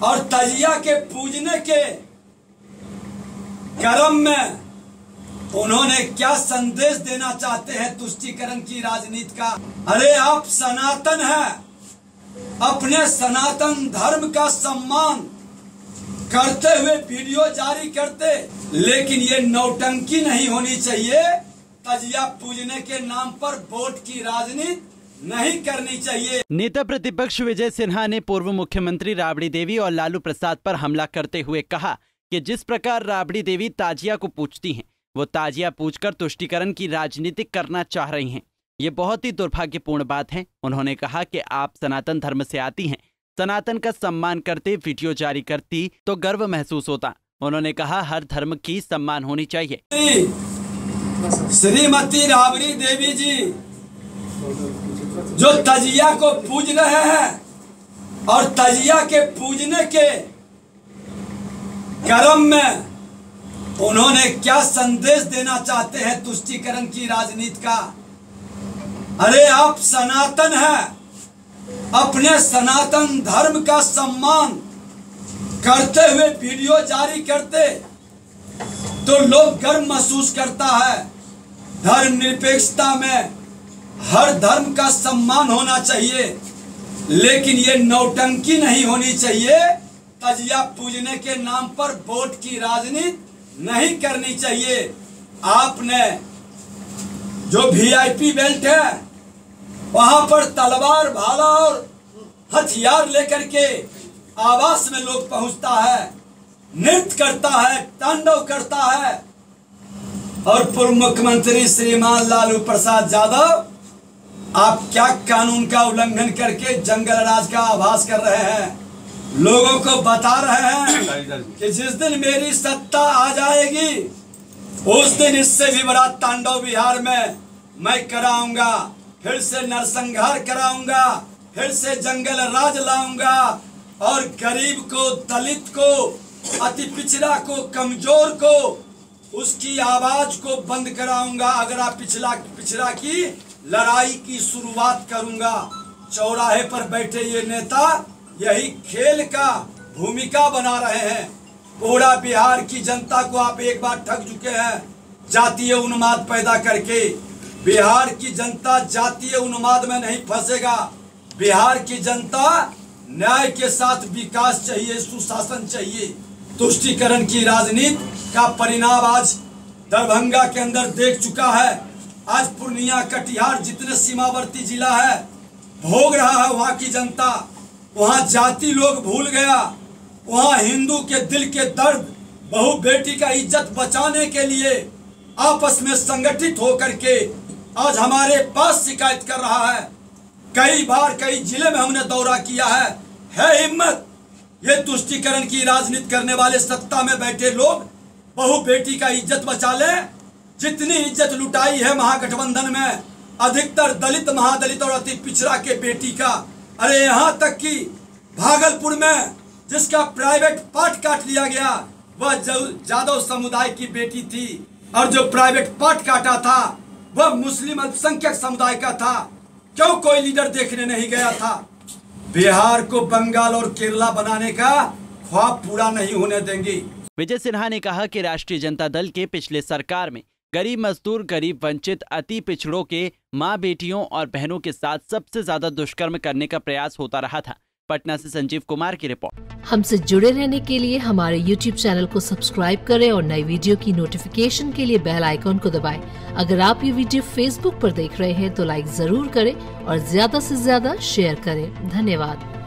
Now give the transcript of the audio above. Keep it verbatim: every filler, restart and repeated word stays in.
और तजिया के पूजने के क्रम में उन्होंने क्या संदेश देना चाहते हैं तुष्टीकरण की राजनीति का। अरे आप सनातन है, अपने सनातन धर्म का सम्मान करते हुए वीडियो जारी करते, लेकिन ये नौटंकी नहीं होनी चाहिए। तजिया पूजने के नाम पर वोट की राजनीति नहीं करनी चाहिए। नेता प्रतिपक्ष विजय सिन्हा ने पूर्व मुख्यमंत्री राबड़ी देवी और लालू प्रसाद पर हमला करते हुए कहा कि जिस प्रकार राबड़ी देवी ताजिया को पूजती हैं, वो ताजिया पूजकर तुष्टीकरण की राजनीति करना चाह रही हैं। ये बहुत ही दुर्भाग्यपूर्ण बात है। उन्होंने कहा कि आप सनातन धर्म से आती हैं, सनातन का सम्मान करते वीडियो जारी करती तो गर्व महसूस होता। उन्होंने कहा हर धर्म की सम्मान होनी चाहिए। श्रीमती राबड़ी देवी जी जो तजिया को पूज रहे हैं और तजिया के पूजने के क्रम में उन्होंने क्या संदेश देना चाहते हैं तुष्टीकरण की राजनीति का। अरे आप सनातन है, अपने सनातन धर्म का सम्मान करते हुए वीडियो जारी करते तो लोग गर्व महसूस करता है। धर्म निरपेक्षता में हर धर्म का सम्मान होना चाहिए, लेकिन ये नौटंकी नहीं होनी चाहिए। तजिया पूजने के नाम पर वोट की राजनीति नहीं करनी चाहिए। आपने जो वीआईपी बेल्ट है वहां पर तलवार भाला और हथियार लेकर के आवास में लोग पहुंचता है, नृत्य करता है, तांडव करता है, और पूर्व मुख्यमंत्री श्रीमान लालू प्रसाद यादव आप क्या कानून का उल्लंघन करके जंगल राज का आभास कर रहे हैं। लोगों को बता रहे हैं कि जिस दिन मेरी सत्ता आ जाएगी उस दिन इससे भी बड़ा तांडव बिहार में मैं कराऊंगा, फिर से नरसंहार कराऊंगा, फिर से जंगल राज लाऊंगा और गरीब को, दलित को, अति पिछड़ा को, कमजोर को, उसकी आवाज को बंद कराऊंगा। अगर आप पिछड़ा पिछड़ा की लड़ाई की शुरुआत करूंगा। चौराहे पर बैठे ये नेता यही खेल का भूमिका बना रहे हैं। पूरा बिहार की जनता को आप एक बार ठग चुके हैं जातीय उन्माद पैदा करके। बिहार की जनता जातीय उन्माद में नहीं फंसेगा। बिहार की जनता न्याय के साथ विकास चाहिए, सुशासन चाहिए। तुष्टीकरण की राजनीति का परिणाम आज दरभंगा के अंदर देख चुका है। आज पूर्णिया, कटिहार जितने सीमावर्ती जिला है भोग रहा है वहां की जनता। वहां जाति लोग भूल गया, वहां हिंदू के दिल के दर्द, बहू बेटी का इज्जत बचाने के लिए आपस में संगठित होकर के आज हमारे पास शिकायत कर रहा है। कई बार कई जिले में हमने दौरा किया है। है हिम्मत ये तुष्टीकरण की राजनीति करने वाले सत्ता में बैठे लोग बहू बेटी का इज्जत बचा ले। जितनी इज्जत लुटाई है महागठबंधन में, अधिकतर दलित, महादलित और अति पिछड़ा के बेटी का। अरे यहाँ तक कि भागलपुर में जिसका प्राइवेट पार्ट काट लिया गया वह जादव समुदाय की बेटी थी, और जो प्राइवेट पार्ट काटा था वह मुस्लिम अल्पसंख्यक समुदाय का था। क्यों कोई लीडर देखने नहीं गया था? बिहार को बंगाल और केरला बनाने का ख्वाब पूरा नहीं होने देंगे। विजय सिन्हा ने कहा कि राष्ट्रीय जनता दल के पिछले सरकार में गरीब मजदूर, गरीब, वंचित, अति पिछड़ों के मां, बेटियों और बहनों के साथ सबसे ज्यादा दुष्कर्म करने का प्रयास होता रहा था। पटना से संजीव कुमार की रिपोर्ट। हमसे जुड़े रहने के लिए हमारे यूट्यूब चैनल को सब्सक्राइब करें और नई वीडियो की नोटिफिकेशन के लिए बेल आइकॉन को दबाएं। अगर आप ये वीडियो फेसबुक पर देख रहे हैं तो लाइक जरूर करें और ज्यादा से ज्यादा शेयर करें। धन्यवाद।